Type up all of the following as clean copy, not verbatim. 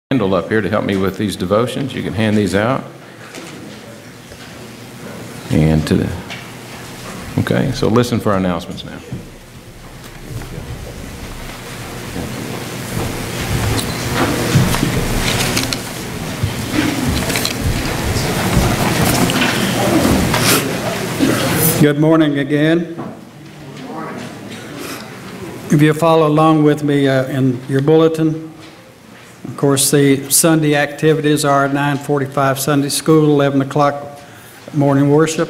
Handle up here to help me with these devotions. You can hand these out. And okay, so listen for our announcements now. Good morning again. If you follow along with me in your bulletin, of course, the Sunday activities are 9:45 Sunday school, 11 o'clock morning worship.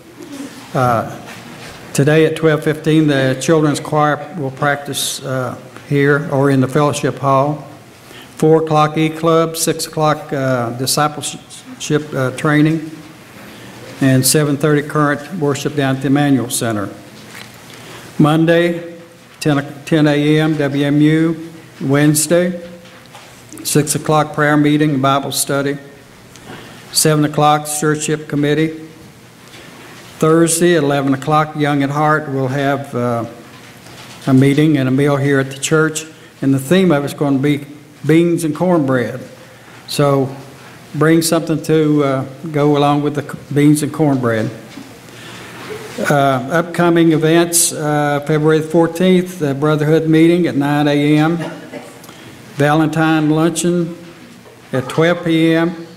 Today at 12:15, the children's choir will practice here or in the fellowship hall. 4 o'clock E-Club, 6 o'clock discipleship training, and 7:30 current worship down at the Emmanuel Center. Monday, 10 a.m. WMU. Wednesday, 6 o'clock prayer meeting and Bible study. 7 o'clock stewardship committee. Thursday, 11 o'clock, Young at Heart will have a meeting and a meal here at the church. And the theme of it's going to be beans and cornbread. So bring something to go along with the beans and cornbread. Upcoming events, February 14th, the Brotherhood meeting at 9 a.m. Valentine luncheon at 12 p.m.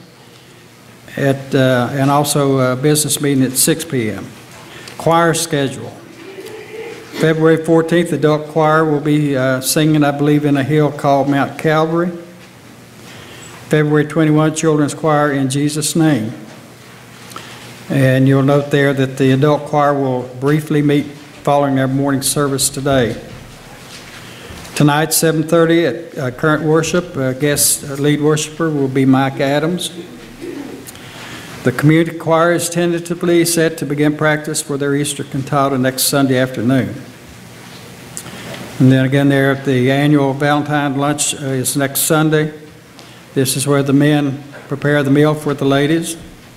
And also a business meeting at 6 p.m. Choir schedule. February 14th, adult choir will be singing, I believe, in a hill called Mount Calvary. February 21, children's choir In Jesus' Name. And you'll note there that the adult choir will briefly meet following their morning service today. Tonight, 7:30 at current worship, guest lead worshiper will be Mike Adams. The community choir is tentatively set to begin practice for their Easter cantata next Sunday afternoon. And then again there at the annual Valentine lunch is next Sunday. This is where the men prepare the meal for the ladies.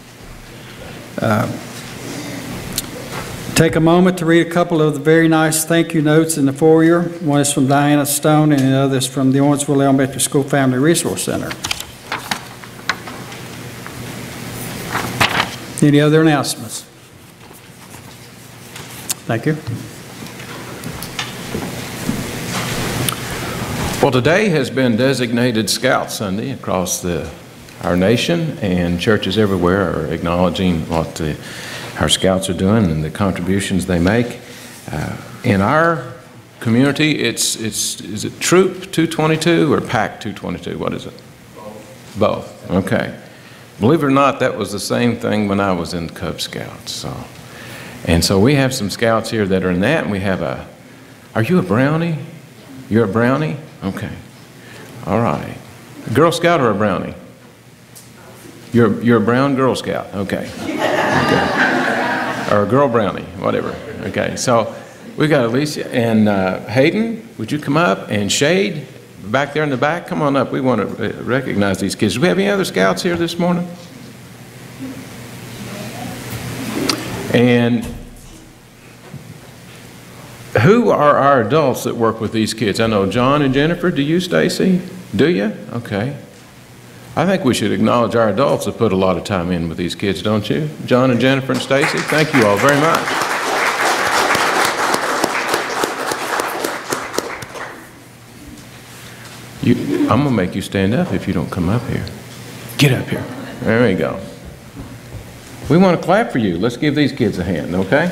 Take a moment to read a couple of the very nice thank you notes in the foyer. One is from Diana Stone and the other is from the Owensville Elementary School Family Resource Center. Any other announcements? Thank you. Well, today has been designated Scout Sunday across our nation, and churches everywhere are acknowledging what our scouts are doing and the contributions they make. In our community, is it Troop 222 or Pack 222? What is it? Both. Okay. Believe it or not, that was the same thing when I was in Cub Scouts. So we have some scouts here that are in that, and we have are you a brownie? You're a brownie? Okay. All right. A Girl Scout or a brownie? You're a brown Girl Scout. Okay. Or a girl brownie, whatever. Okay. So we got Alicia and Hayden. Would you come up? And Shade back there in the back. Come on up. We want to recognize these kids. Do we have any other scouts here this morning? And who are our adults that work with these kids? I know John and Jennifer. Do you, Stacy? Do you? Okay. I think we should acknowledge our adults that put a lot of time in with these kids, don't you? John and Jennifer and Stacy, thank you all very much. I'm going to make you stand up if you don't come up here. Get up here. There we go. We want to clap for you. Let's give these kids a hand, okay?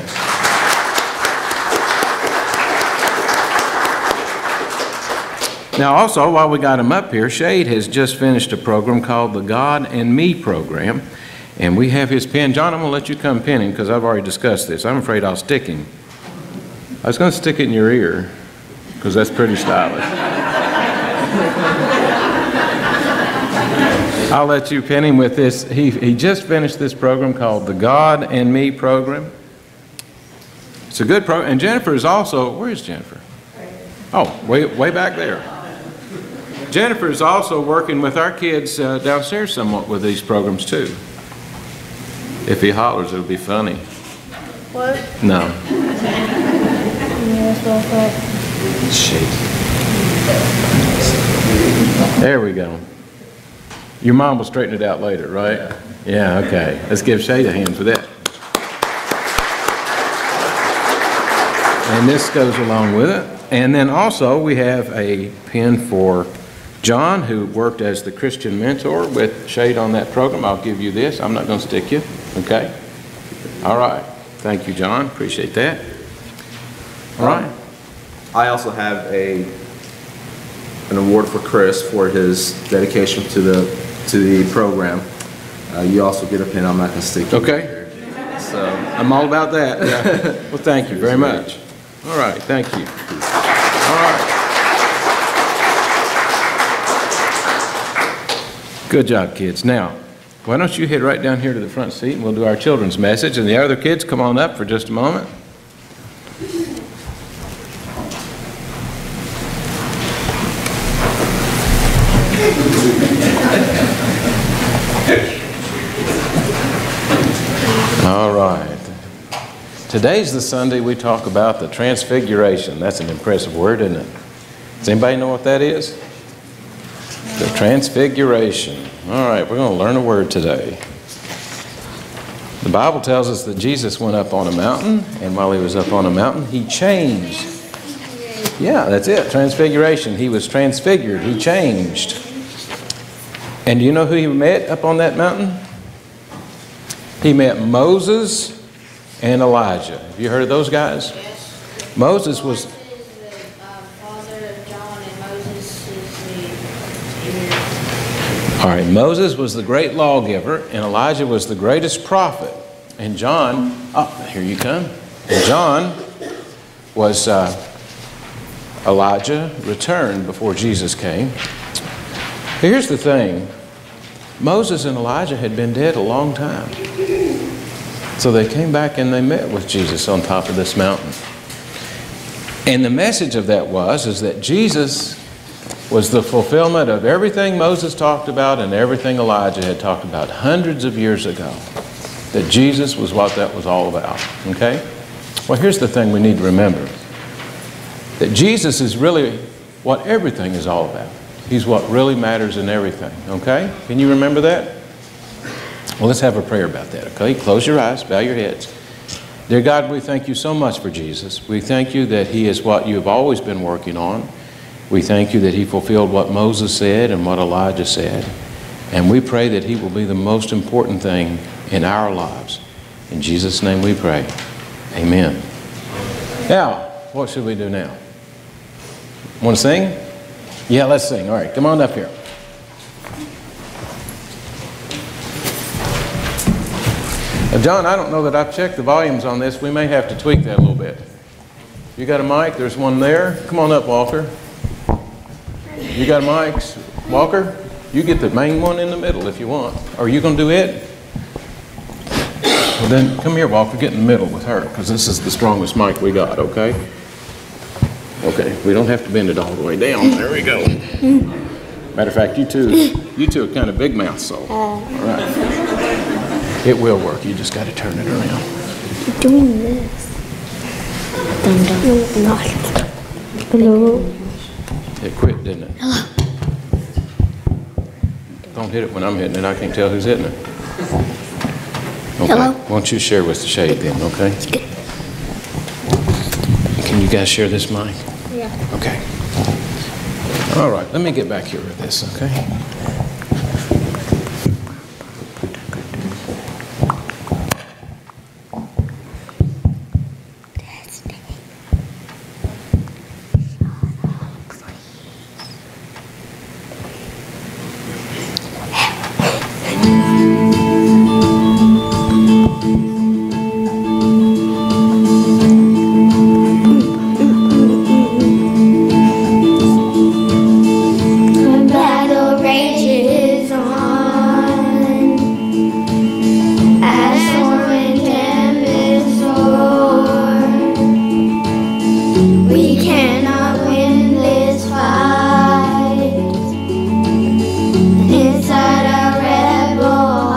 Now also, while we got him up here, Shade has just finished a program called the God and Me program, and we have his pen. John, I'm going to let you come pin him because I've already discussed this. I'm afraid I'll stick him. I was going to stick it in your ear because that's pretty stylish. I'll let you pin him with this. He just finished this program called the God and Me program. It's a good program. And Jennifer is also, where is Jennifer? Oh, way back there. Jennifer is also working with our kids downstairs somewhat with these programs too. If he hollers, it'll be funny. What? No. Shake. There we go. Your mom will straighten it out later, right? Yeah, okay. Let's give Shade a hand for that. And this goes along with it. And then also we have a pin for John, who worked as the Christian mentor with Shade on that program. I'll give you this. I'm not going to stick you. Okay? All right. Thank you, John. Appreciate that. All right. I also have an award for Chris for his dedication to the program. You also get a pin. I'm not going to stick you. Okay. So I'm all about that. Yeah. Well, thank you very much. All right. Thank you. All right. Good job, kids. Now, why don't you head right down here to the front seat and we'll do our children's message. And the other kids, come on up for just a moment. All right. Today's the Sunday we talk about the Transfiguration. That's an impressive word, isn't it? Does anybody know what that is? The Transfiguration. All right, we're going to learn a word today. The Bible tells us that Jesus went up on a mountain, and while he was up on a mountain, he changed. Yeah, that's it, Transfiguration. He was transfigured, he changed. And do you know who he met up on that mountain? He met Moses and Elijah. Have you heard of those guys? Yes. Moses was... Moses is the father of John, and Moses is the... All right, Moses was the great lawgiver, and Elijah was the greatest prophet. And John, oh, here you come. And John was Elijah returned before Jesus came. Here's the thing. Moses and Elijah had been dead a long time. So they came back and they met with Jesus on top of this mountain. And the message of that is that Jesus was the fulfillment of everything Moses talked about and everything Elijah had talked about hundreds of years ago. That Jesus was what that was all about. Okay? Well, here's the thing we need to remember. That Jesus is really what everything is all about. He's what really matters in everything. Okay? Can you remember that? Well, let's have a prayer about that. Okay? Close your eyes, bow your heads. Dear God, we thank you so much for Jesus. We thank you that he is what you've always been working on. We thank you that he fulfilled what Moses said and what Elijah said. And we pray that he will be the most important thing in our lives. In Jesus' name we pray. Amen. Now, what should we do now? Want to sing? Yeah, let's sing. All right, come on up here. Now, John, I don't know that I've checked the volumes on this. We may have to tweak that a little bit. You got a mic? There's one there. Come on up, Walker. You got a mic? Walker, you get the main one in the middle if you want. Are you going to do it? Well, then come here, Walker. Get in the middle with her because this is the strongest mic we got, okay? Okay, we don't have to bend it all the way down. There we go. Matter of fact, you two are kind of big mouth, so. All right. It will work. You just got to turn it around. You're doing this. No, not. Hello. It quit, didn't it? Hello. Don't hit it when I'm hitting it. I can't tell who's hitting it. Okay. Hello. Why don't you share with the shade then, okay? Can you guys share this mic? Yeah. Okay. All right, let me get back here with this, okay? Inside a rebel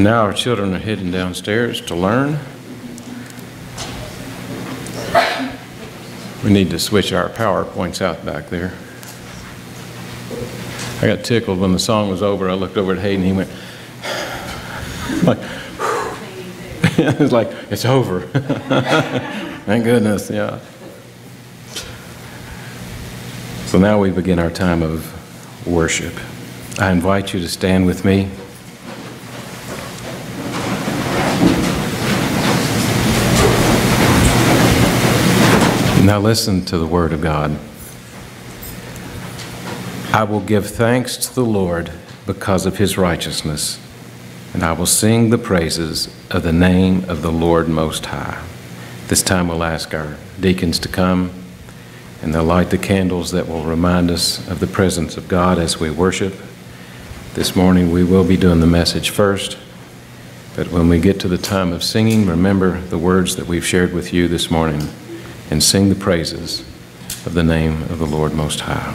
And now our children are heading downstairs to learn. We need to switch our PowerPoints out back there. I got tickled when the song was over. I looked over at Hayden, he went, like, it's like, it's over. Thank goodness, yeah. So now we begin our time of worship. I invite you to stand with me. Now listen to the word of God. I will give thanks to the Lord because of his righteousness, and I will sing the praises of the name of the Lord Most High. This time we'll ask our deacons to come, and they'll light the candles that will remind us of the presence of God as we worship. This morning we will be doing the message first, but when we get to the time of singing, remember the words that we've shared with you this morning and sing the praises of the name of the Lord Most High.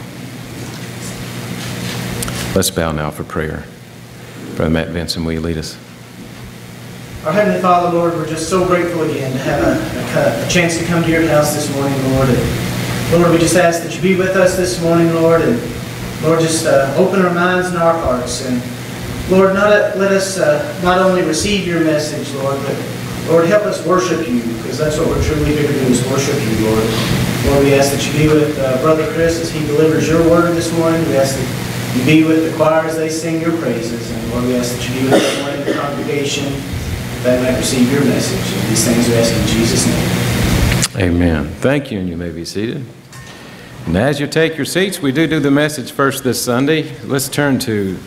Let's bow now for prayer. Brother Matt Vinson, will you lead us? Our Heavenly Father, Lord, we're just so grateful again to have a chance to come to your house this morning, Lord. And Lord, we just ask that you be with us this morning, Lord, and Lord, just open our minds and our hearts. And Lord, let us not only receive your message, Lord, but Lord, help us worship you, because that's what we're truly here to do, is worship you, Lord. Lord, we ask that you be with Brother Chris as he delivers your word this morning. We ask that you be with the choir as they sing your praises. And Lord, we ask that you be with everyone in the congregation, that they might receive your message. And these things we ask in Jesus' name. Amen. Thank you, and you may be seated. And as you take your seats, we do the message first this Sunday. Let's turn to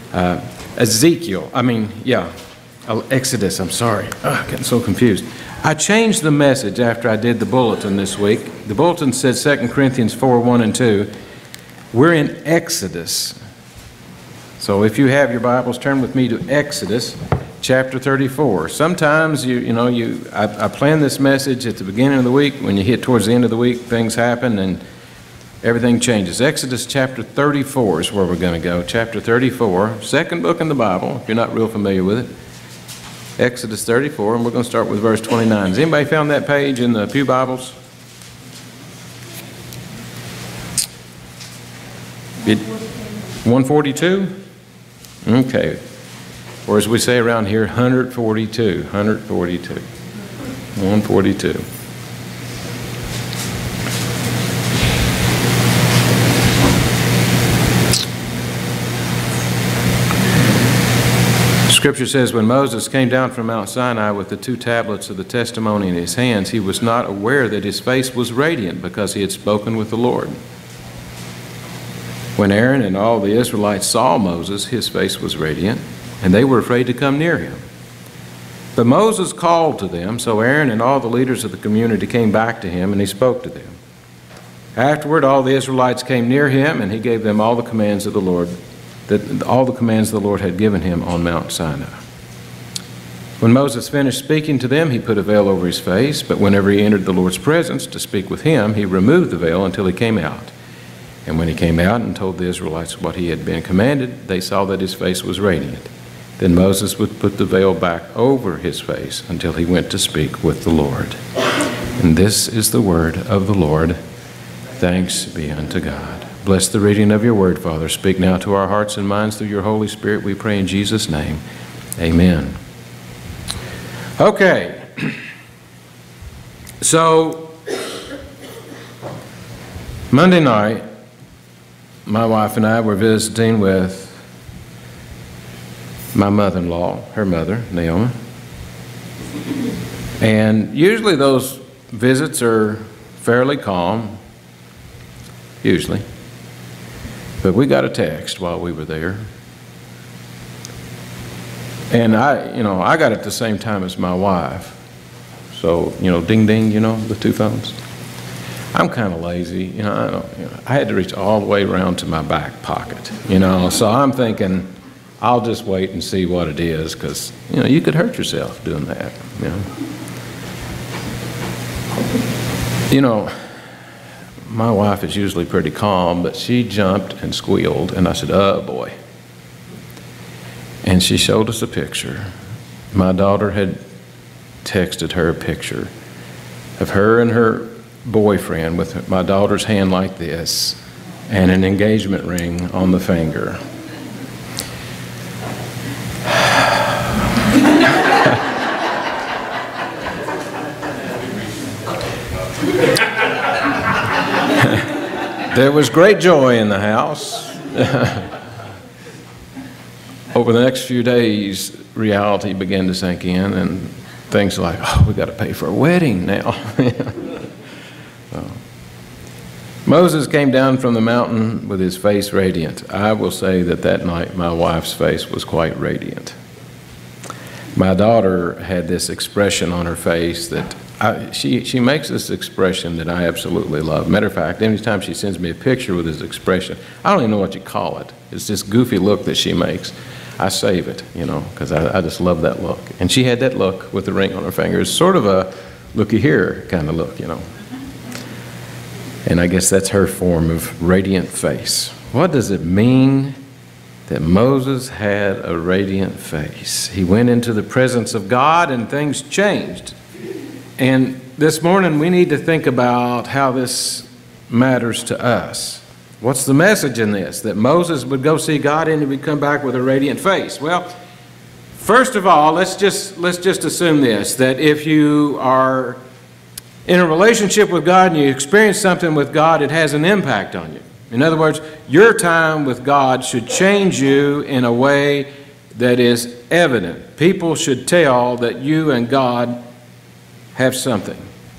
Exodus, I'm sorry. Getting so confused. I changed the message after I did the bulletin this week. The bulletin said 2 Corinthians 4:1 and 2. We're in Exodus. So if you have your Bibles, turn with me to Exodus chapter 34. Sometimes I plan this message at the beginning of the week. When you hit towards the end of the week, things happen and everything changes. Exodus chapter 34 is where we're going to go. Chapter 34, second book in the Bible, if you're not real familiar with it. Exodus 34, and we're going to start with verse 29. Has anybody found that page in the Pew Bibles? 142? Okay. Or as we say around here, 142. 142. 142. Scripture says, when Moses came down from Mount Sinai with the 2 tablets of the testimony in his hands, he was not aware that his face was radiant because he had spoken with the Lord. When Aaron and all the Israelites saw Moses, his face was radiant, and they were afraid to come near him. But Moses called to them, so Aaron and all the leaders of the community came back to him, and he spoke to them. Afterward, all the Israelites came near him, and he gave them all the commands of the Lord, all the commands the Lord had given him on Mount Sinai. When Moses finished speaking to them, he put a veil over his face, but whenever he entered the Lord's presence to speak with him, he removed the veil until he came out. And when he came out and told the Israelites what he had been commanded, they saw that his face was radiant. Then Moses would put the veil back over his face until he went to speak with the Lord. And this is the word of the Lord. Thanks be unto God. Bless the reading of your word, Father. Speak now to our hearts and minds through your Holy Spirit, we pray in Jesus' name. Amen. Okay. So, Monday night, my wife and I were visiting with my mother-in-law, her mother, Naomi. And usually those visits are fairly calm, usually. But we got a text while we were there. And I got it at the same time as my wife. So, ding ding, the 2 phones. I'm kind of lazy, I had to reach all the way around to my back pocket, so I'm thinking I'll just wait and see what it is, because, you could hurt yourself doing that, My wife is usually pretty calm, but she jumped and squealed, and I said, oh boy. And she showed us a picture my daughter had texted her a picture of her and her boyfriend with my daughter's hand like this and an engagement ring on the finger. There was great joy in the house. Over the next few days, reality began to sink in, and things like, oh, we've got to pay for a wedding now. So, Moses came down from the mountain with his face radiant. I will say that that night my wife's face was quite radiant. My daughter had this expression on her face that she makes this expression that I absolutely love. Matter of fact, anytime she sends me a picture with this expression, I don't even know what you call it. It's this goofy look that she makes. I save it, you know, because I just love that look. And she had that look with the ring on her finger. It's sort of a looky here kind of look, you know. And I guess that's her form of radiant face. What does it mean that Moses had a radiant face? He went into the presence of God and things changed. And this morning we need to think about how this matters to us. What's the message in this? That Moses would go see God and he would come back with a radiant face. Well, first of all, let's just assume this, that if you are in a relationship with God and you experience something with God, it has an impact on you. In other words, your time with God should change you in a way that is evident. People should tell that you and God have something.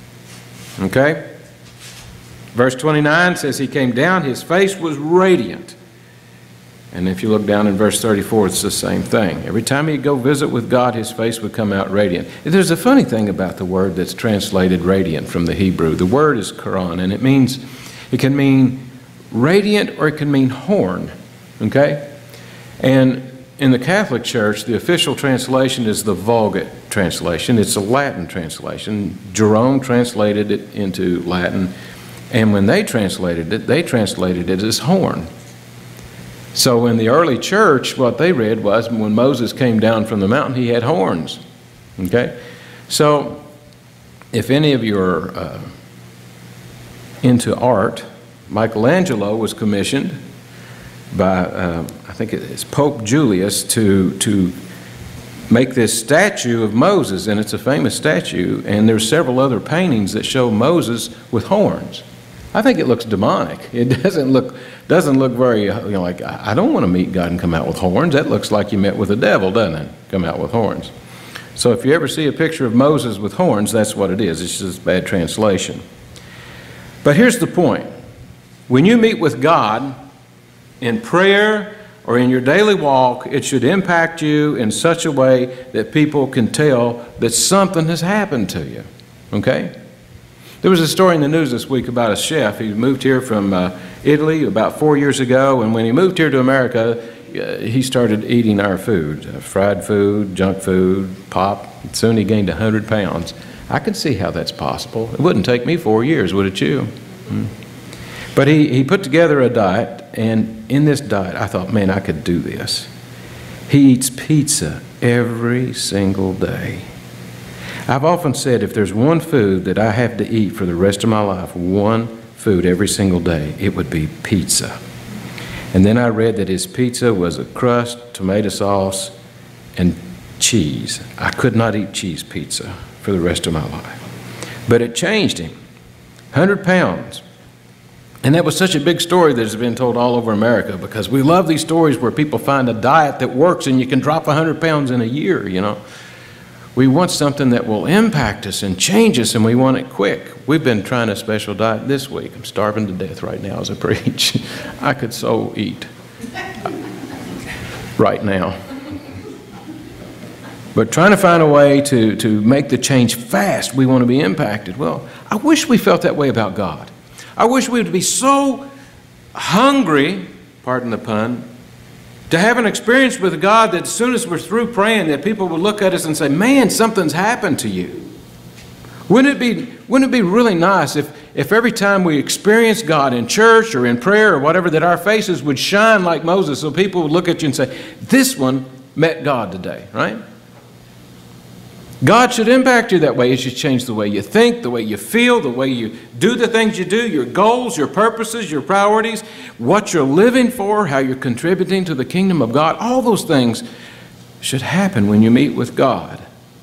Okay? Verse 29 says he came down, his face was radiant. And if you look down in verse 34, it's the same thing. Every time he'd go visit with God, his face would come out radiant. There's a funny thing about the word that's translated radiant from the Hebrew. The word is karan, and it can mean radiant or it can mean horn. Okay? And in the Catholic Church, the official translation is the Vulgate translation. It's a Latin translation. Jerome translated it into Latin. And when they translated it as horn. So in the early church, what they read was when Moses came down from the mountain, he had horns. Okay? So if any of you are into art, Michelangelo was commissioned by, I think it's Pope Julius, to make this statue of Moses, and it's a famous statue, and there's several other paintings that show Moses with horns. I think it looks demonic. It doesn't look very, like, I don't want to meet God and come out with horns. That looks like you met with the devil, doesn't it? Come out with horns. So if you ever see a picture of Moses with horns, that's what it is. It's just a bad translation. But here's the point. When you meet with God in prayer or in your daily walk, it should impact you in such a way that people can tell that something has happened to you. Okay? There was a story in the news this week about a chef. He moved here from Italy about 4 years ago, and when he moved here to America, he started eating our food, fried food, junk food, pop. Soon he gained 100 pounds. I can see how that's possible. It wouldn't take me 4 years, would it you? But he put together a diet, and in this diet, I thought, man, I could do this. He eats pizza every single day. I've often said if there's one food that I have to eat for the rest of my life, one food every single day, it would be pizza. And then I read that his pizza was a crust, tomato sauce, and cheese. I could not eat cheese pizza for the rest of my life. But it changed him. 100 pounds. And that was such a big story that has been told all over America, because we love these stories where people find a diet that works and you can drop 100 pounds in a year, you know. We want something that will impact us and change us, and we want it quick. We've been trying a special diet this week. I'm starving to death right now as I preach. I could so eat right now. But trying to find a way to make the change fast, we want to be impacted. Well, I wish we felt that way about God. I wish we would be so hungry, pardon the pun, to have an experience with God that as soon as we're through praying, that people would look at us and say, man, something's happened to you. Wouldn't it be really nice if every time we experience God in church or in prayer or whatever, that our faces would shine like Moses, so people would look at you and say, this one met God today, right? God should impact you that way. It should change the way you think, the way you feel, the way you do the things you do, your goals, your purposes, your priorities, what you're living for, how you're contributing to the kingdom of God. All those things should happen when you meet with God.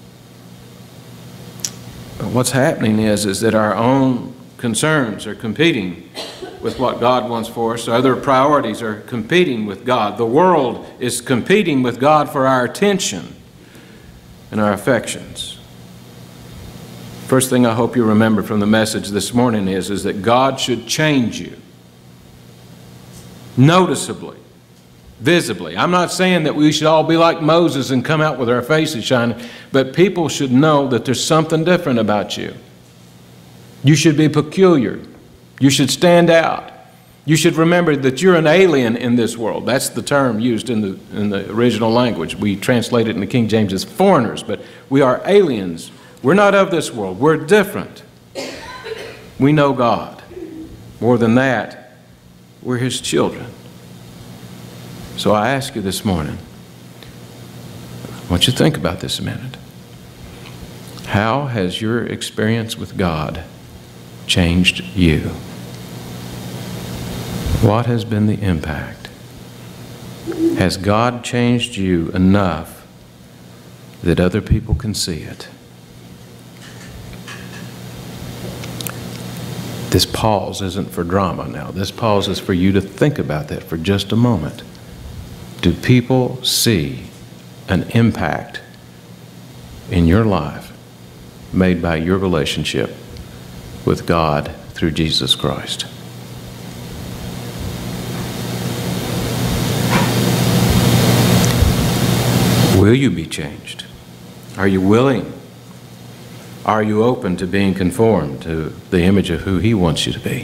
But what's happening is that our own concerns are competing with what God wants for us. Other priorities are competing with God. The world is competing with God for our attention and our affections. First thing I hope you remember from the message this morning is that God should change you noticeably, visibly. I'm not saying that we should all be like Moses and come out with our faces shining, but people should know that there's something different about you. You should be peculiar. You should stand out. You should remember that you're an alien in this world. That's the term used in the original language. We translate it in the King James as foreigners, but we are aliens. We're not of this world. We're different. We know God. More than that, we're His children. So I ask you this morning, I want you to think about this a minute. How has your experience with God changed you? What has been the impact? Has God changed you enough that other people can see it? This pause isn't for drama now. This pause is for you to think about that for just a moment. Do people see an impact in your life made by your relationship with God through Jesus Christ? Will you be changed? Are you willing? Are you open to being conformed to the image of who He wants you to be?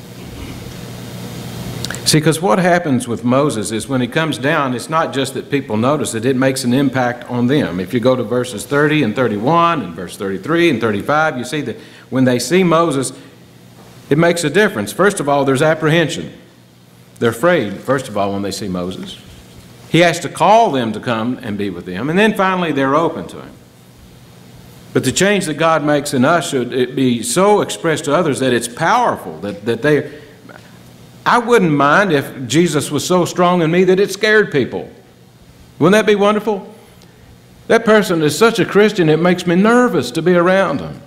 See, because what happens with Moses is when he comes down, it's not just that people notice it, it makes an impact on them. If you go to verses 30 and 31 and verse 33 and 35, you see that when they see Moses, it makes a difference. First of all, there's apprehension. They're afraid, first of all, when they see Moses. He has to call them to come and be with them. And then finally, they're open to Him. But the change that God makes in us should it be so expressed to others that it's powerful, that they... I wouldn't mind if Jesus was so strong in me that it scared people. Wouldn't that be wonderful? That person is such a Christian, it makes me nervous to be around them.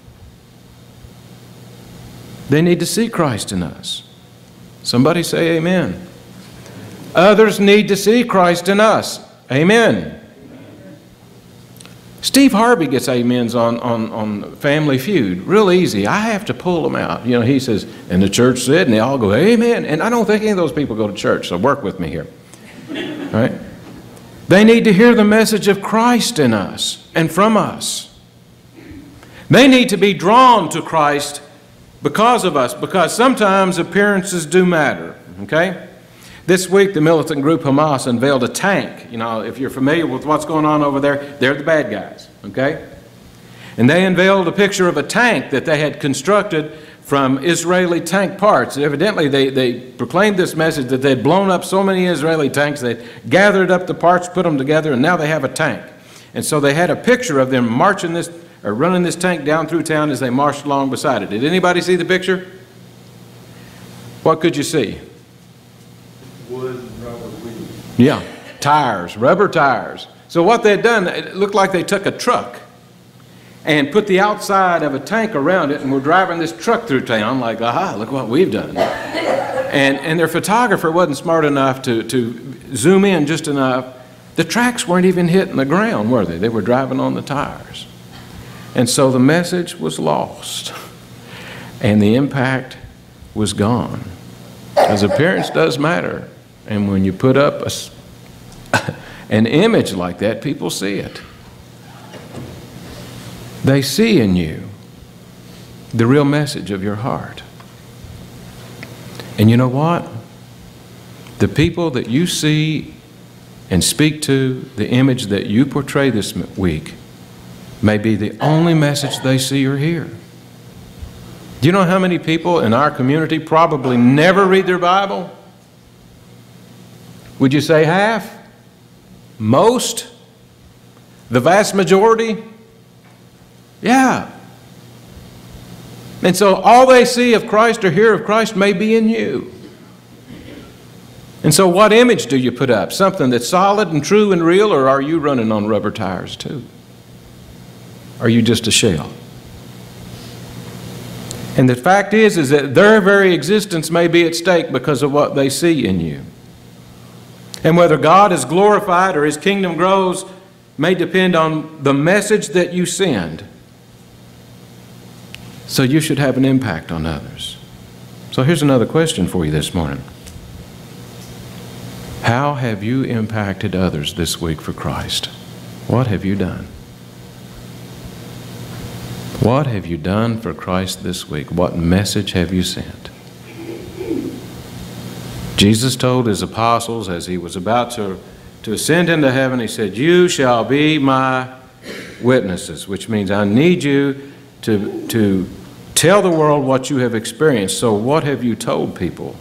They need to see Christ in us. Somebody say amen. Others need to see Christ in us. Amen. Steve Harvey gets amens on Family Feud. Real easy. I have to pull them out. You know, he says, and the church said, and they all go, amen. And I don't think any of those people go to church, so work with me here. Right? They need to hear the message of Christ in us and from us. They need to be drawn to Christ because of us, because sometimes appearances do matter. Okay? This week, the militant group Hamas unveiled a tank. You know, if you're familiar with what's going on over there, they're the bad guys, okay? And they unveiled a picture of a tank that they had constructed from Israeli tank parts. Evidently, they proclaimed this message that they'd blown up so many Israeli tanks, they gathered up the parts, put them together, and now they have a tank. And so they had a picture of them marching this, or running this tank down through town as they marched along beside it. Did anybody see the picture? What could you see? Wood and rubber wheels. Yeah, tires, rubber tires. So what they'd done, it looked like they took a truck and put the outside of a tank around it and were driving this truck through town like, aha, look what we've done. And their photographer wasn't smart enough to zoom in just enough. The tracks weren't even hitting the ground, were they? They were driving on the tires. And so the message was lost and the impact was gone. Because appearance does matter. And when you put up an image like that, people see it. They see in you the real message of your heart. And you know what? The people that you see and speak to, the image that you portray this week, may be the only message they see or hear. Do you know how many people in our community probably never read their Bible? Would you say half? Most? The vast majority? Yeah. And so all they see of Christ or hear of Christ may be in you. And so what image do you put up? Something that's solid and true and real, or are you running on rubber tires too? Are you just a shell? And the fact is that their very existence may be at stake because of what they see in you. And whether God is glorified or His kingdom grows may depend on the message that you send. So you should have an impact on others. So here's another question for you this morning. How have you impacted others this week for Christ? What have you done? What have you done for Christ this week? What message have you sent? Jesus told His apostles as He was about to ascend into heaven, He said, "You shall be my witnesses," which means I need you to tell the world what you have experienced. So what have you told people?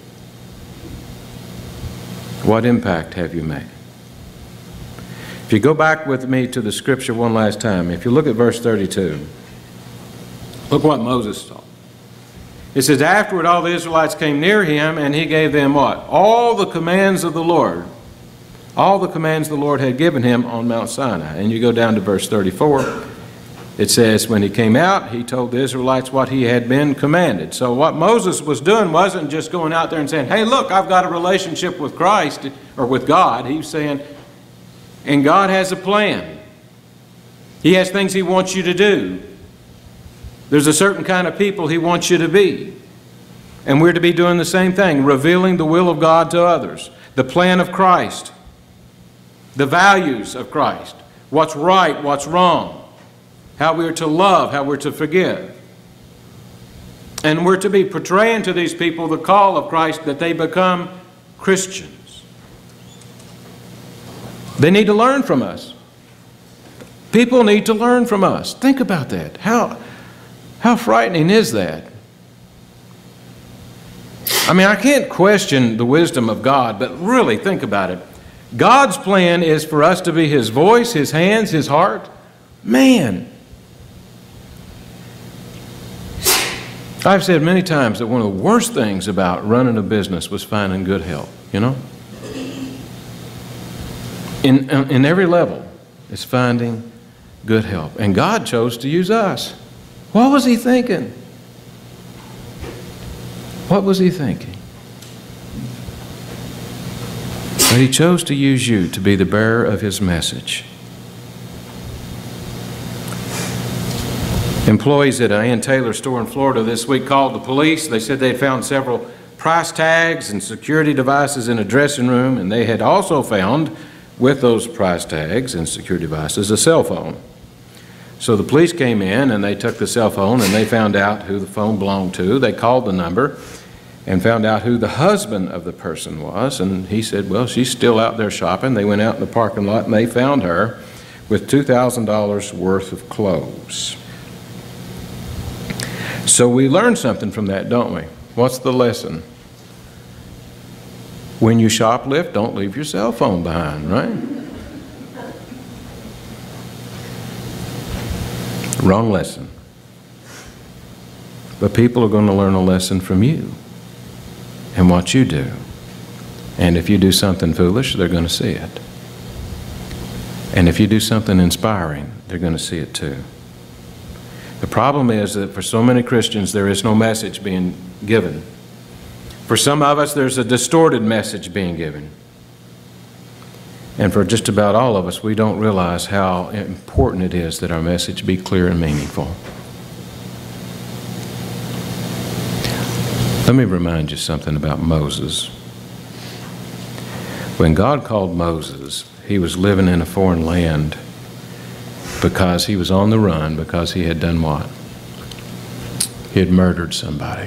What impact have you made? If you go back with me to the scripture one last time, if you look at verse 32, look what Moses taught. It says, "Afterward all the Israelites came near him, and he gave them" what? "All the commands of the Lord." All the commands the Lord had given him on Mount Sinai. And you go down to verse 34. It says, "When he came out, he told the Israelites what he had been commanded." So what Moses was doing wasn't just going out there and saying, "Hey, look, I've got a relationship with Christ," or with God. He was saying, and God has a plan. He has things He wants you to do. There's a certain kind of people He wants you to be. And we're to be doing the same thing, revealing the will of God to others, the plan of Christ, the values of Christ, what's right, what's wrong, how we're to love, how we're to forgive. And we're to be portraying to these people the call of Christ that they become Christians. They need to learn from us. People need to learn from us. Think about that. How frightening is that? I mean, I can't question the wisdom of God, but really think about it. God's plan is for us to be His voice, His hands, His heart. Man, I've said many times that one of the worst things about running a business was finding good help, you know? In every level, it's finding good help. And God chose to use us. What was He thinking? What was He thinking? But He chose to use you to be the bearer of His message. Employees at an Ann Taylor store in Florida this week called the police. They said they had found several price tags and security devices in a dressing room, and they had also found, with those price tags and security devices, a cell phone. So the police came in and they took the cell phone and they found out who the phone belonged to. They called the number and found out who the husband of the person was, and he said, well, she's still out there shopping. They went out in the parking lot and they found her with $2,000 worth of clothes. So we learned something from that, don't we? What's the lesson? When you shoplift, don't leave your cell phone behind, right? Wrong lesson. But people are going to learn a lesson from you and what you do. And if you do something foolish, they're going to see it. And if you do something inspiring, they're going to see it too. The problem is that for so many Christians, there is no message being given. For some of us, there's a distorted message being given. And for just about all of us, we don't realize how important it is that our message be clear and meaningful. Let me remind you something about Moses. When God called Moses, he was living in a foreign land because he was on the run, because he had done what? He had murdered somebody.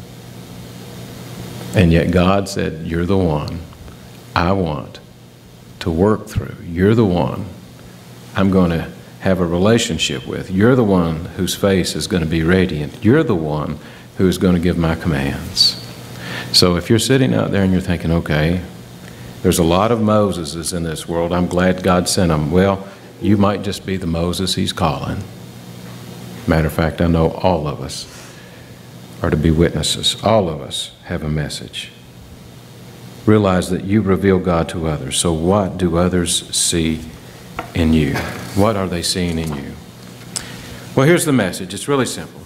And yet God said, you're the one I want to work through. You're the one I'm going to have a relationship with. You're the one whose face is going to be radiant. You're the one who is going to give my commands. So if you're sitting out there and you're thinking, okay, there's a lot of Moseses in this world, I'm glad God sent them. Well, you might just be the Moses he's calling. Matter of fact, I know all of us are to be witnesses. All of us have a message. Realize that you reveal God to others. So what do others see in you? What are they seeing in you? Well, here's the message. It's really simple.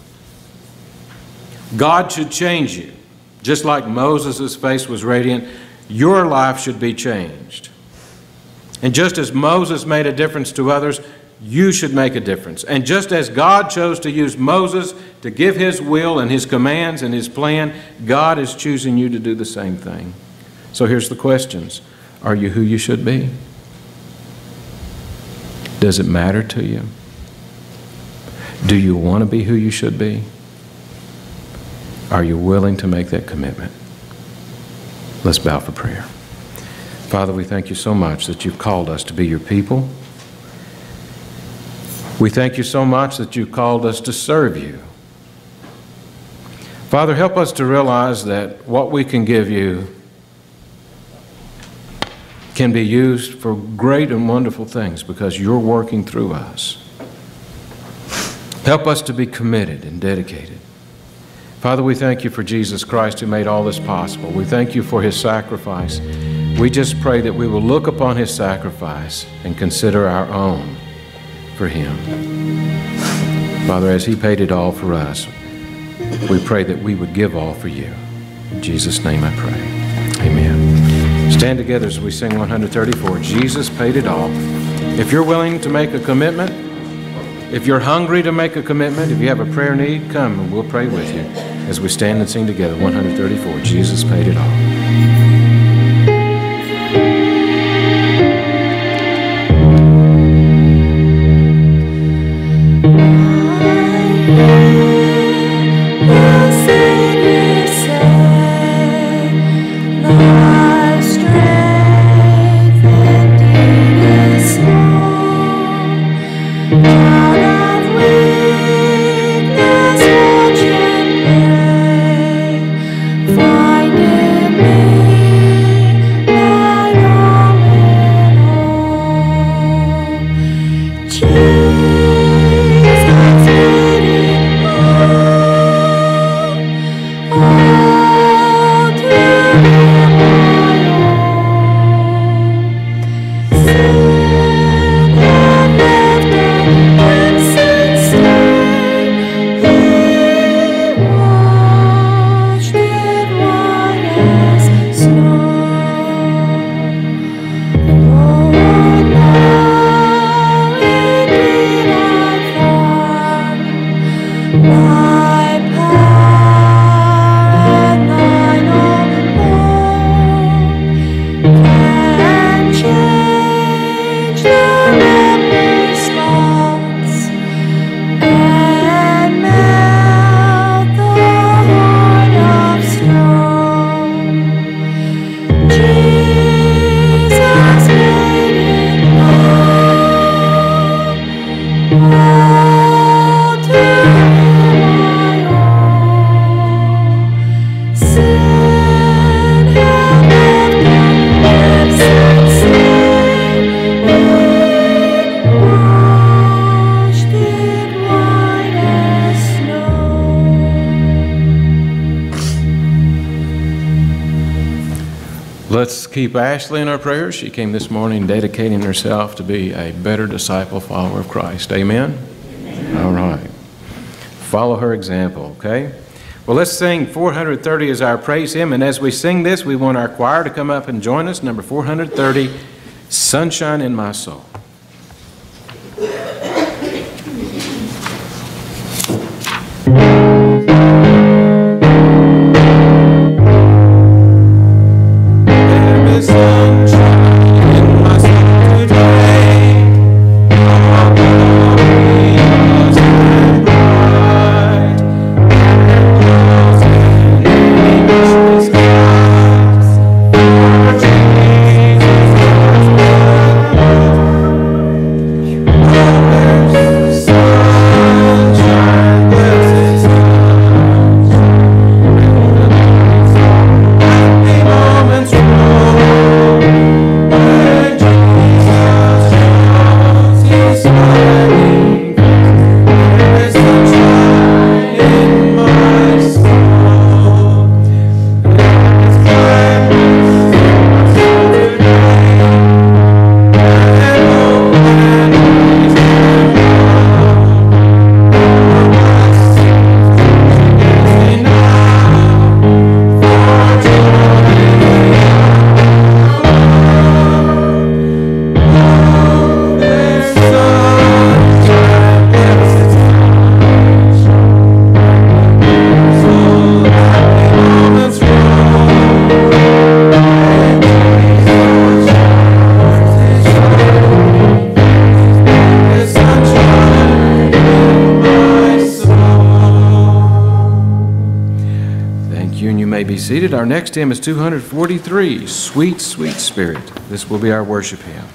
God should change you. Just like Moses' face was radiant, your life should be changed. And just as Moses made a difference to others, you should make a difference. And just as God chose to use Moses to give his will and his commands and his plan, God is choosing you to do the same thing. So here's the questions. Are you who you should be? Does it matter to you? Do you want to be who you should be? Are you willing to make that commitment? Let's bow for prayer. Father, we thank you so much that you've called us to be your people. We thank you so much that you've called us to serve you. Father, help us to realize that what we can give you can be used for great and wonderful things because you're working through us. Help us to be committed and dedicated. Father, we thank you for Jesus Christ who made all this possible. We thank you for his sacrifice. We just pray that we will look upon his sacrifice and consider our own for him. Father, as he paid it all for us, we pray that we would give all for you. In Jesus' name I pray. Amen. Stand together as we sing 134, Jesus Paid It All. If you're willing to make a commitment, if you're hungry to make a commitment, if you have a prayer need, come and we'll pray with you as we stand and sing together 134, Jesus Paid It All. Let's keep Ashley in our prayers. She came this morning dedicating herself to be a better disciple, follower of Christ. Amen? Amen. All right. Follow her example, okay? Well, let's sing 430 as our praise hymn. And as we sing this, we want our choir to come up and join us. Number 430, Sunshine in My Soul. be seated. Our next hymn is 243, Sweet, Sweet Spirit. This will be our worship hymn.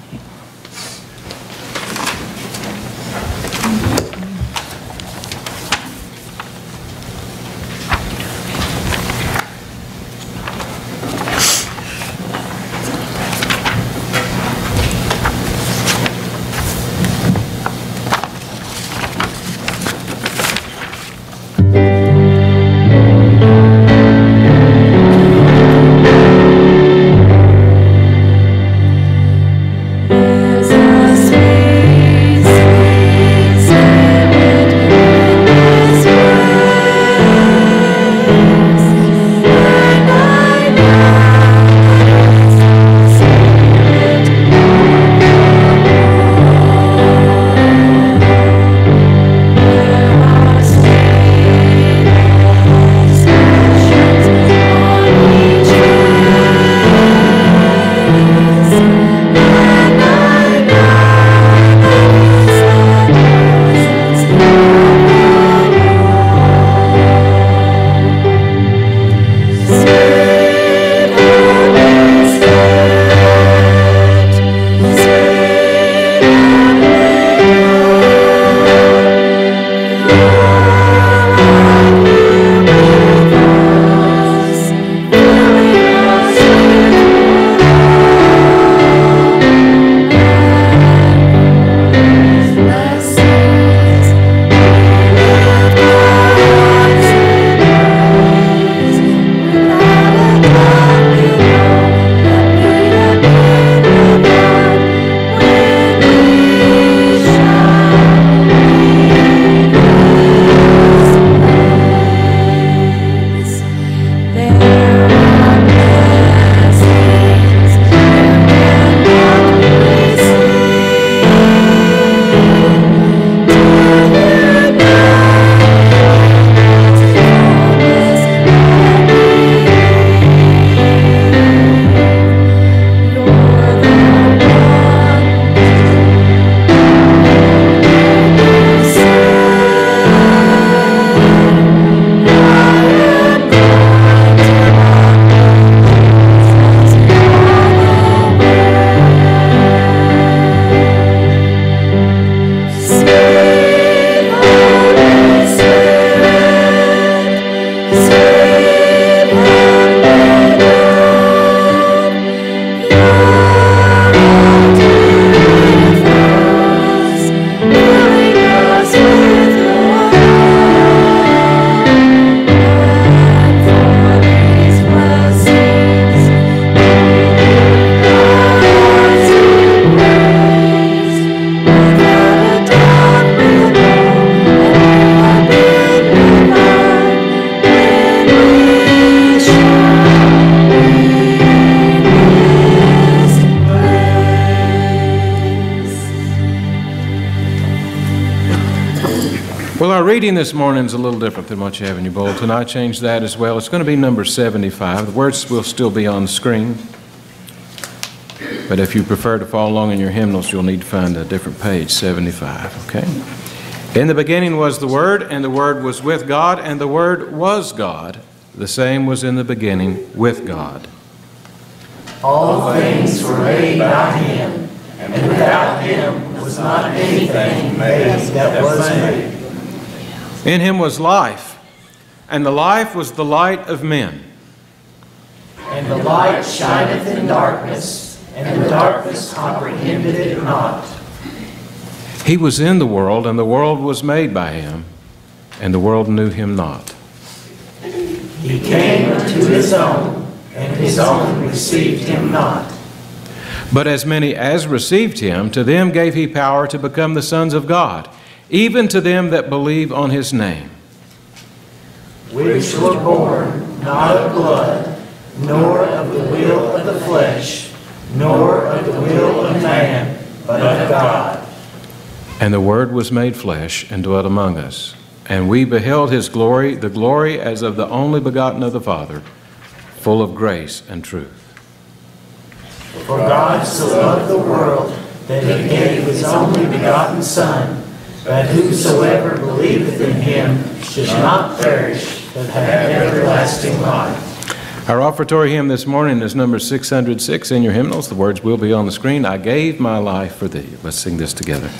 Well, our reading this morning is a little different than what you have in your bulletin. I changed that as well. It's going to be number 75. The words will still be on the screen. But if you prefer to follow along in your hymnals, you'll need to find a different page, 75, okay? In the beginning was the Word, and the Word was with God, and the Word was God. The same was in the beginning with God. All things were made by Him, and without Him was not anything made that was made. In Him was life, and the life was the light of men. And the light shineth in darkness, and the darkness comprehended it not. He was in the world, and the world was made by Him, and the world knew Him not. He came unto His own, and His own received Him not. But as many as received Him, to them gave He power to become the sons of God, even to them that believe on His name. Which were born not of blood, nor of the will of the flesh, nor of the will of man, but of God. And the Word was made flesh and dwelt among us. And we beheld His glory, the glory as of the only begotten of the Father, full of grace and truth. For God so loved the world that He gave His only begotten Son, that whosoever believeth in Him should not perish, but have everlasting life. Our offertory hymn this morning is number 606 in your hymnals. The words will be on the screen. I gave my life for thee. Let's sing this together.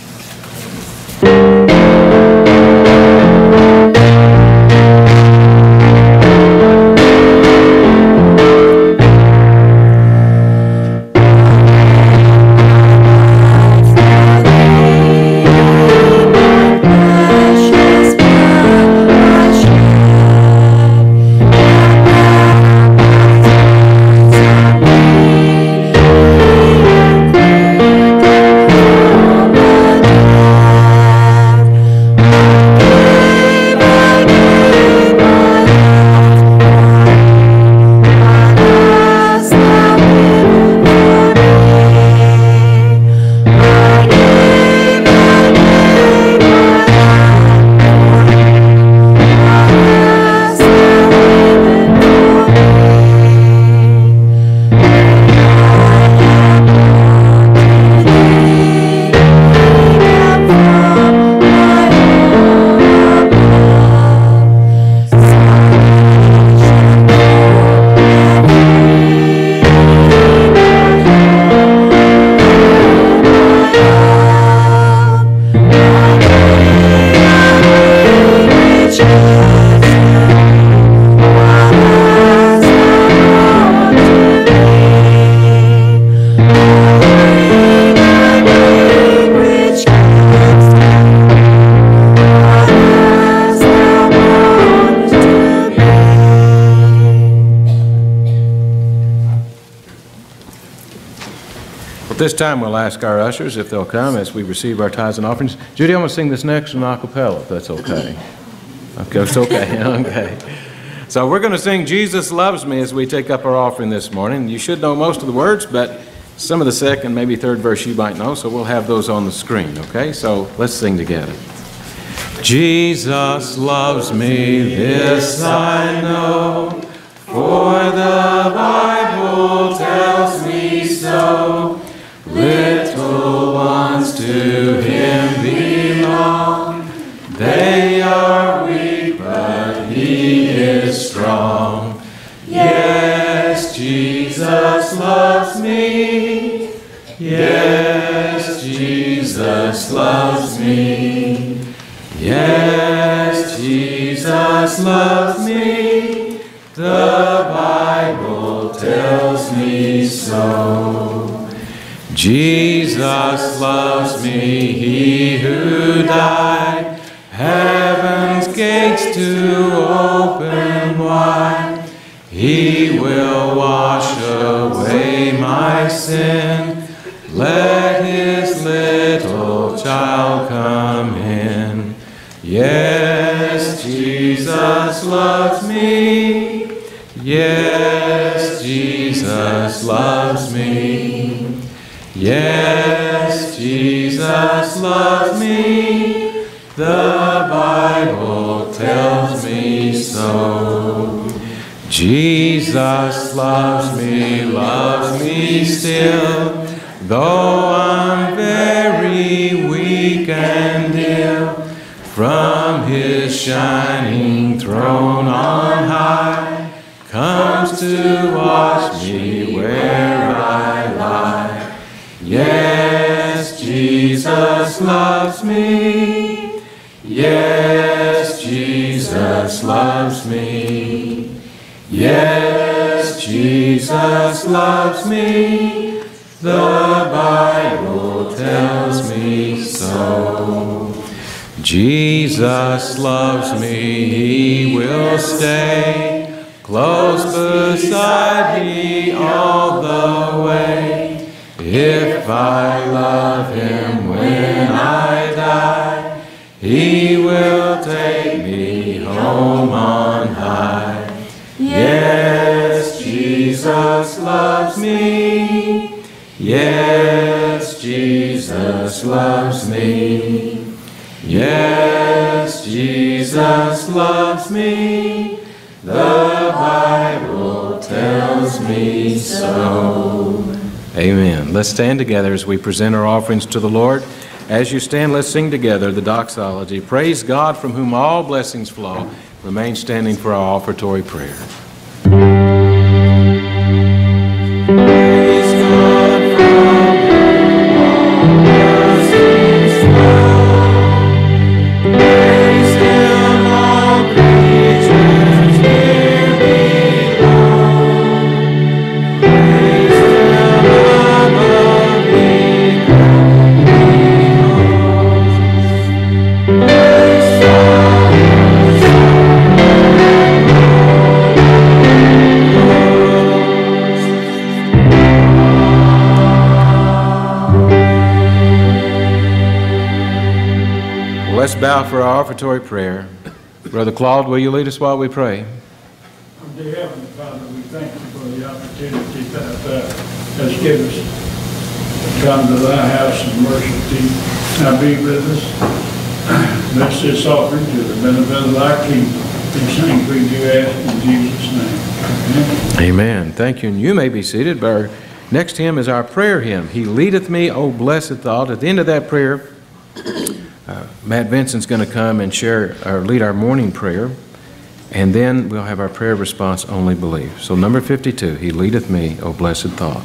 This time we'll ask our ushers if they'll come as we receive our tithes and offerings. Judy, I'm going to sing this next one a cappella, if that's okay. Okay, it's okay. Okay. So we're going to sing Jesus Loves Me as we take up our offering this morning. You should know most of the words, but some of the second, maybe third verse you might know, so we'll have those on the screen, okay? So let's sing together. Jesus loves me, this I know, for the Bible tells me so. Little ones to Him belong. They are weak, but He is strong. Yes, Jesus loves me. Yes, Jesus loves me. Yes, Jesus loves me. The Bible tells me so. Jesus loves me, He who died, heaven's gates to open wide. He will wash away my sin. Let His little child come in. Yes, Jesus loves me. Yes, Jesus loves me. Yes, Jesus loves me. The Bible tells me so. Jesus loves me still, though I'm very weak and ill. From His shining throne on high, comes to wash me where I lie. Yes, Jesus loves me. Yes, Jesus loves me. Yes, Jesus loves me. The Bible tells me so. Jesus loves me, He will stay close beside me all the way. If I love Him when I die, He will take me home on high. Yes, Jesus loves me. Yes, Jesus loves me. Yes, Jesus loves me. The Bible tells me so. Amen. Let's stand together as we present our offerings to the Lord. As you stand, let's sing together the doxology. Praise God, from whom all blessings flow. Remain standing for our offertory prayer. bow for our offertory prayer. Brother Claude, will you lead us while we pray? Dear Heavenly Father, we thank you for the opportunity that has given us to come to thy house and worship thee. Now be with us. Bless this offering to the benefit of thy kingdom. These things we do ask in Jesus' name. Amen. Amen. Thank you. And you may be seated. But our next hymn is our prayer hymn. He leadeth me, O blessed thought. At the end of that prayer, Matt Vincent's going to come and lead our morning prayer. And then we'll have our prayer response, Only Believe. So number 52, He leadeth me, O blessed thought.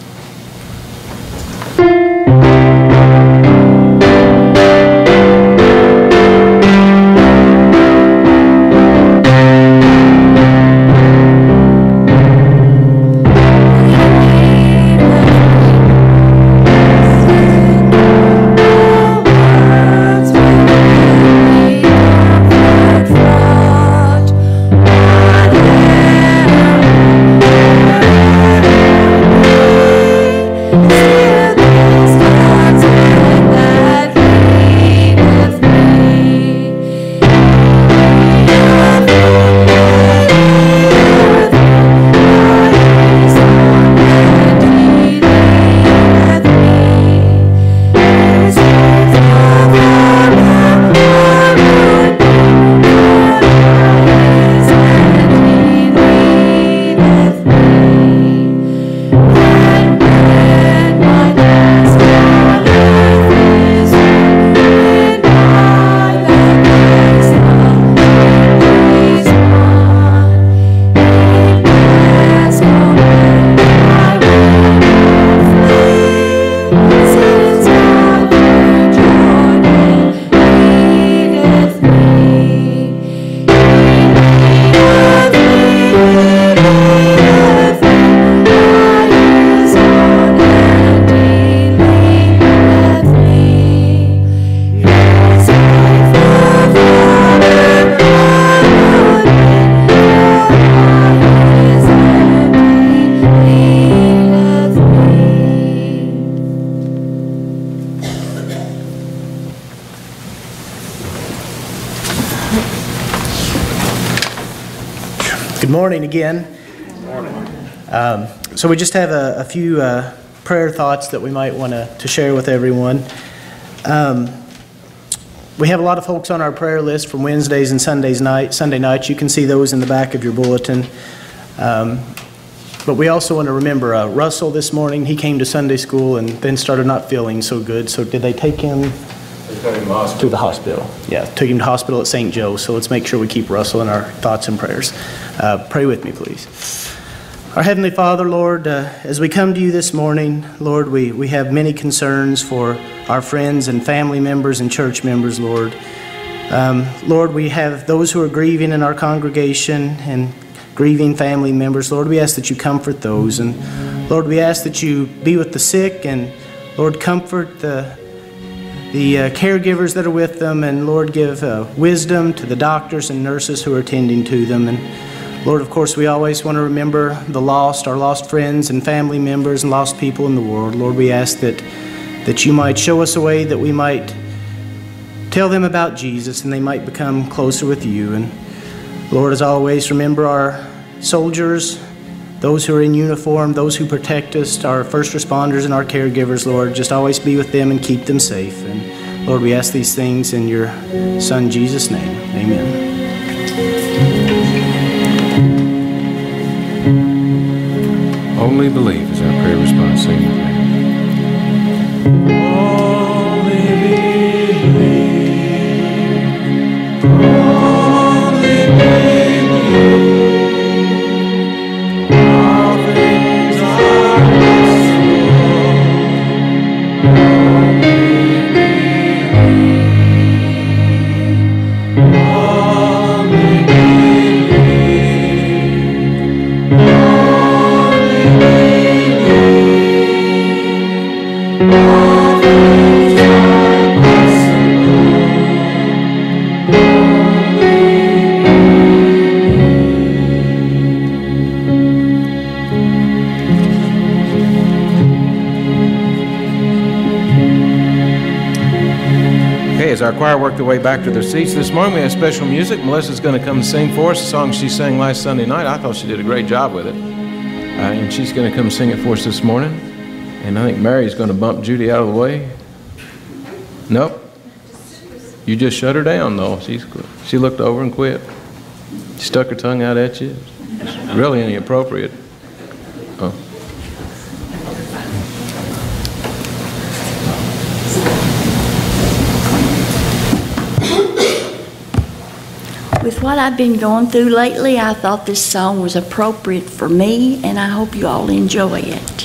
Good morning again. So we just have a few prayer thoughts that we might want to share with everyone. We have a lot of folks on our prayer list from Wednesdays and Sunday nights. You can see those in the back of your bulletin. But we also want to remember Russell this morning. He came to Sunday school and then started not feeling so good. So did they take him to the hospital? Yeah, took him to hospital at St. Joe. So let's make sure we keep Russell in our thoughts and prayers. Pray with me, please. Our Heavenly Father, Lord, as we come to you this morning, Lord, we have many concerns for our friends and family members and church members, Lord. Lord, we have those who are grieving in our congregation and grieving family members. Lord, we ask that you comfort those. And Lord, we ask that you be with the sick and, Lord, comfort the caregivers that are with them. And, Lord, give wisdom to the doctors and nurses who are attending to them. And, Lord, of course, we always want to remember the lost, our lost friends and family members and lost people in the world. Lord, we ask that you might show us a way that we might tell them about Jesus and they might become closer with you. And Lord, as always, remember our soldiers, those who are in uniform, those who protect us, our first responders and our caregivers, Lord. Just always be with them and keep them safe. And Lord, we ask these things in your Son, Jesus' name. Amen. Only believe is our prayer response. Sing with me. as our choir worked their way back to their seats this morning, we have special music. Melissa's going to come and sing for us a song she sang last Sunday night. I thought she did a great job with it. And she's going to come sing it for us this morning. And I think Mary's going to bump Judy out of the way. Nope. You just shut her down, though. She looked over and quit. She stuck her tongue out at you. It's really inappropriate. Oh. With what I've been going through lately, I thought this song was appropriate for me, and I hope you all enjoy it.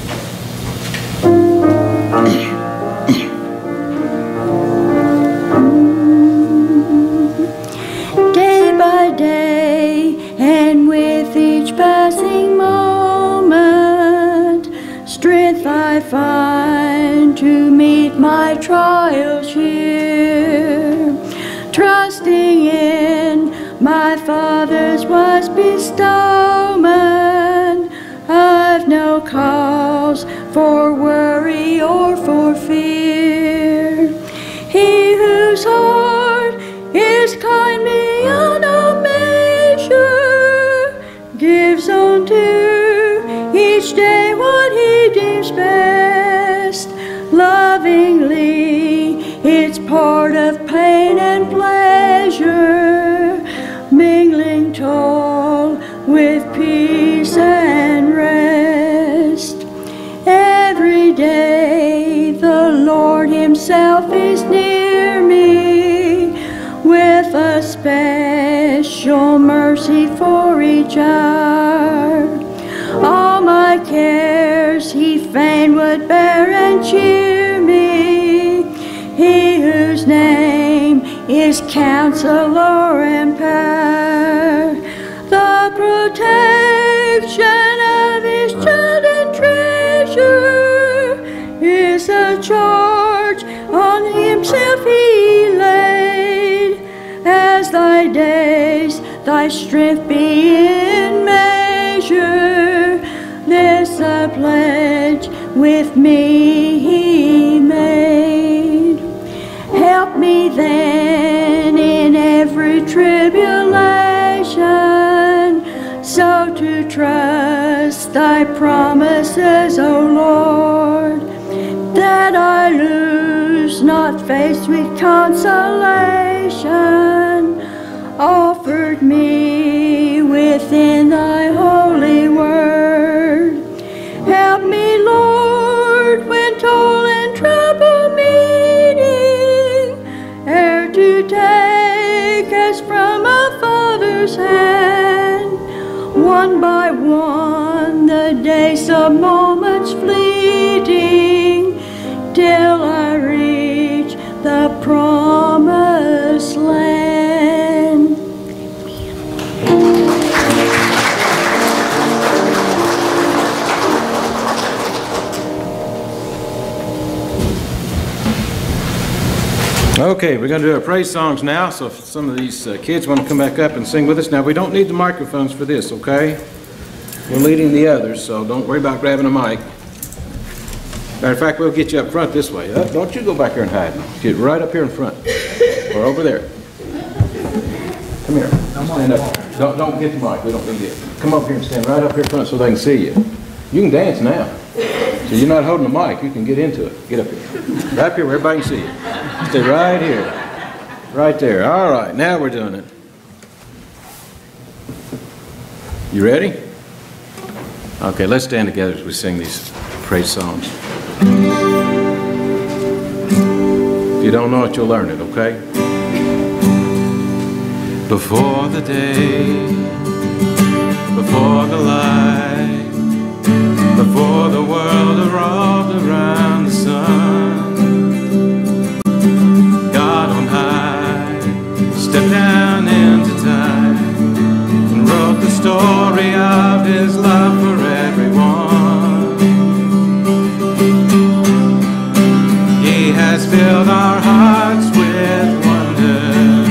Day by day, and with each passing moment, strength I find to meet my trials here. Trusting in my Father's wise bestowment, I've no cause for worry or for fear. He whose heart is kind beyond all measure gives unto each day what he deems best. Lovingly, it's part of pain and pleasure, mingling toil with peace and rest. Every day the Lord himself is near me, with a special mercy for each hour. All my cares he fain would bear and cheer me, he whose name is Counselor and Power. The protection of his child and treasure is a charge on himself he laid. As thy days, thy strength be in measure, this a pledge with me he made. Help me then in every tribulation, so to trust thy promises, O Lord, that I lose not faith with consolation offered me within thy holy word. Help me, Lord, when toil and trouble meeting, ere to take as from a father's hand, one by one the days of moments fleeting, till I reach the promised land. Okay, we're going to do our praise songs now, so if some of these kids want to come back up and sing with us. Now, we don't need the microphones for this, okay? We're leading the others, so don't worry about grabbing a mic. Matter of fact, we'll get you up front this way. Don't you go back there and hide. Get right up here in front, or over there. Come here. Stand up. Don't get the mic. We don't need it. Come up here and stand right up here in front so they can see you. You can dance now. So you're not holding the mic. You can get into it. Get up here. Right up here where everybody can see you. Stay right here. Right there. All right. Now we're doing it. You ready? Okay, let's stand together as we sing these praise songs. If you don't know it, you'll learn it, okay? Before the day, before the light, before the world revolved around the sun, God on high stepped down into time and wrote the story of his love for everyone. He has filled our hearts with wonder,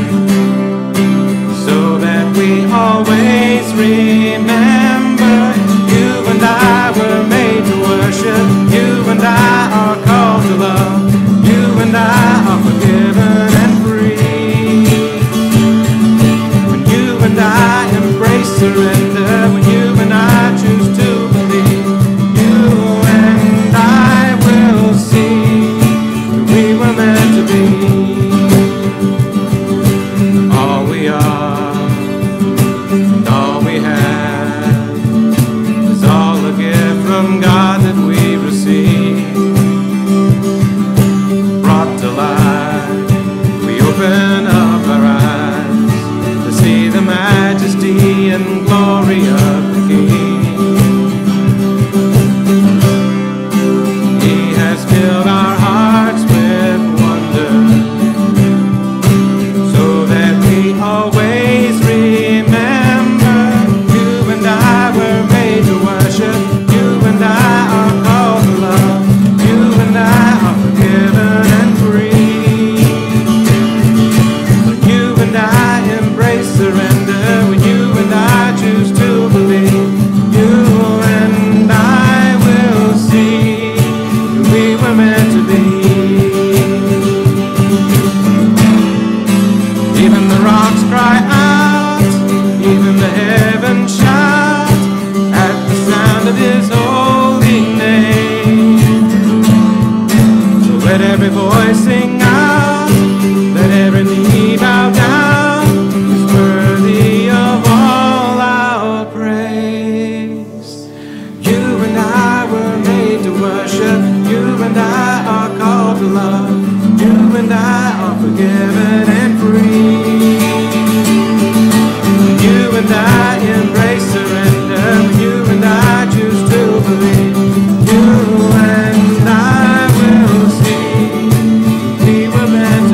so that we always remember you and I were made to worship, you and I are called to love, you and I are forgiven I were made to worship. You and I are called to love. You and I are forgiven and free. You and I embrace surrender. You and I choose to believe. You and I will see. We were meant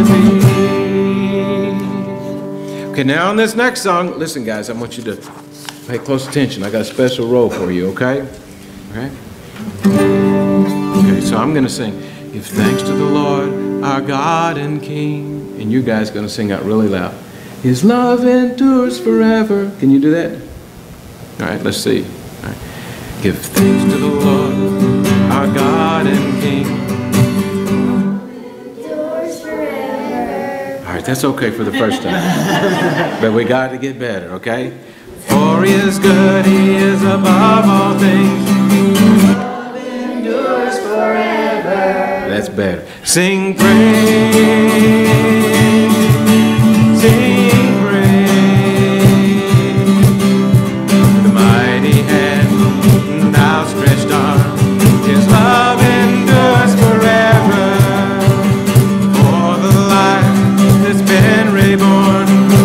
to be. Okay, now on this next song, listen guys, I want you to pay close attention. I got a special role for you, okay? Okay? Okay, so I'm going to sing, Give thanks to the Lord, our God and King. And you guys are going to sing out really loud. His love endures forever. Can you do that? All right, let's see. All right. Give thanks to the Lord, our God and King. Endures forever. All right, that's okay for the first time. But we got to get better, okay? For he is good, he is above all things. Love endures forever. That's better. Sing praise. Sing praise. The mighty hand and outstretched arm. His love endures forever. For the life that's been reborn.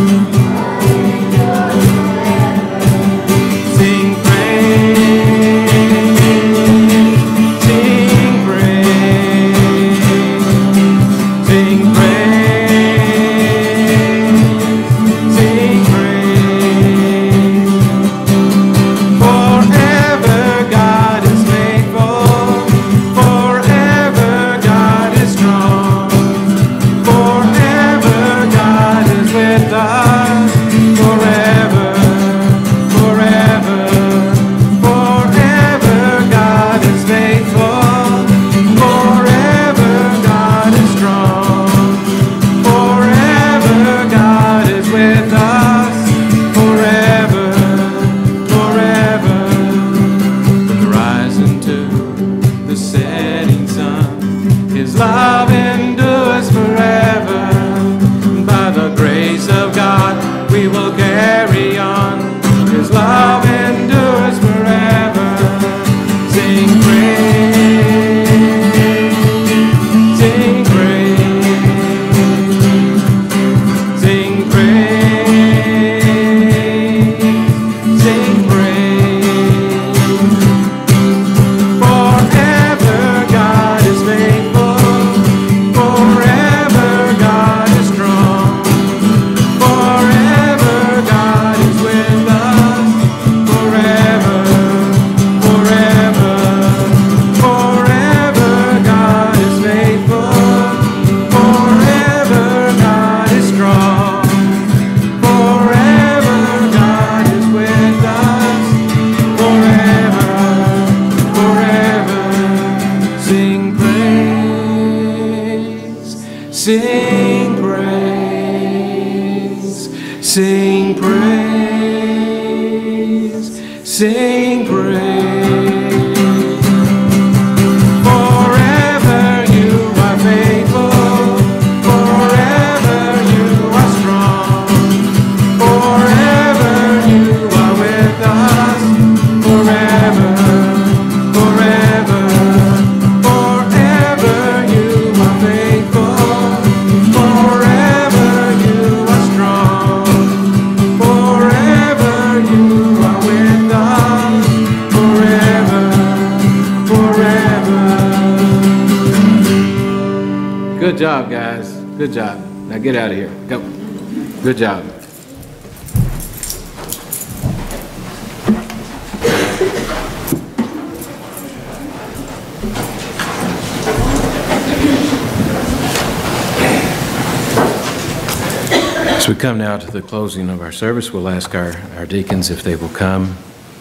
Sing praise. Forever you are faithful. Forever you are strong. Forever you are with us. Forever, forever, forever you are faithful. Forever you are strong. Forever you are with us. Good job, guys. Good job. Now get out of here. Go. Good job. As we come now to the closing of our service, we'll ask our deacons if they will come.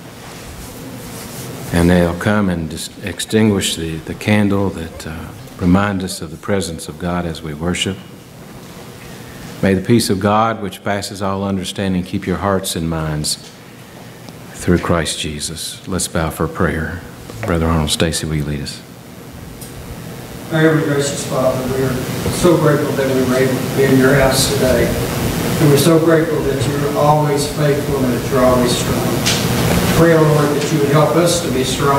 And they'll come and extinguish the candle that remind us of the presence of God as we worship. May the peace of God, which passes all understanding, keep your hearts and minds through Christ Jesus. Let's bow for prayer. Brother Arnold Stacy, will you lead us? Our ever gracious Father, we are so grateful that we were able to be in your house today. And we're so grateful that you're always faithful and that you're always strong. Pray, O Lord, that you would help us to be strong.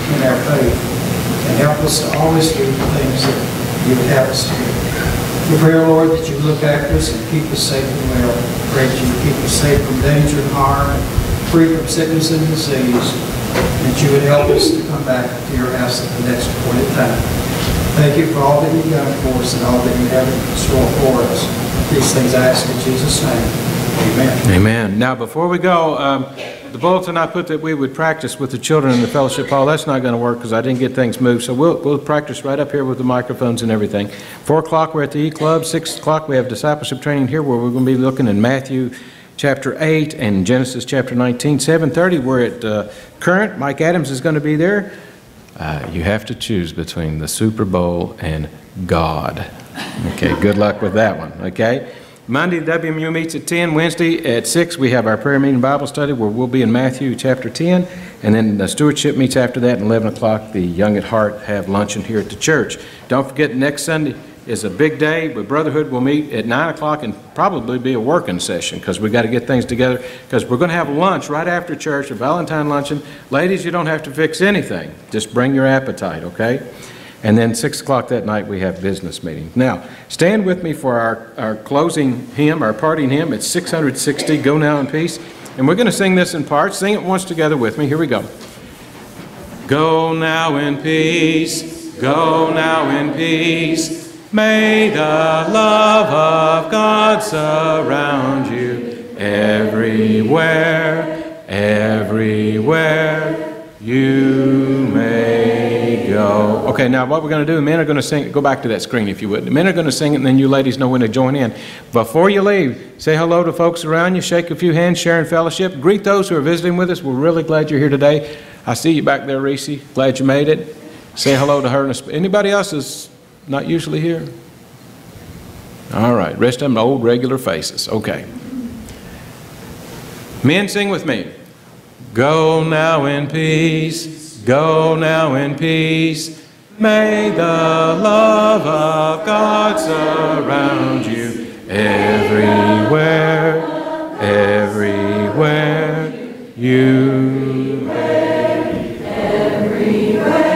in our faith, and help us to always do the things that you would have us to do. We pray, Lord, that you look after us and keep us safe and well. Pray that you keep us safe from danger and harm, and free from sickness and disease, and that you would help us to come back to your house at the next appointed time. Thank you for all that you've done for us and all that you have in store for us. These things I ask in Jesus' name. Amen. Amen. Now, before we go, the bulletin I put that we would practice with the children in the fellowship hall, that's not going to work because I didn't get things moved. So we'll practice right up here with the microphones and everything. 4 o'clock, we're at the E-Club. 6 o'clock, we have discipleship training here where we're going to be looking in Matthew chapter 8 and Genesis chapter 19. 7:30, we're at Current. Mike Adams is going to be there. You have to choose between the Super Bowl and God. Okay, good luck with that one, okay? Monday, the WMU meets at 10. Wednesday at 6, we have our prayer meeting Bible study where we'll be in Matthew chapter 10. And then the stewardship meets after that. At 11 o'clock, the Young at Heart have luncheon here at the church. Don't forget, next Sunday is a big day, but Brotherhood will meet at 9 o'clock and probably be a working session because we've got to get things together because we're going to have lunch right after church, a Valentine luncheon. Ladies, you don't have to fix anything. Just bring your appetite, okay? And then 6 o'clock that night, we have business meetings. Now, stand with me for our closing hymn, our parting hymn. It's 660, Go Now in Peace. And we're going to sing this in parts. Sing it once together with me. Here we go. Go now in peace, go now in peace. May the love of God surround you everywhere, everywhere you may go. Okay, now what we're going to do, the men are going to sing. Go back to that screen if you would. The men are going to sing it, and then you ladies know when to join in. Before you leave, say hello to folks around you, shake a few hands, share in fellowship. Greet those who are visiting with us. We're really glad you're here today. I see you back there, Reese. Glad you made it. Say hello to her. Anybody else is not usually here? All right, rest of them old regular faces. Okay. Men, sing with me. Go now in peace, go now in peace. May the love of God surround you everywhere, everywhere you may. Everywhere.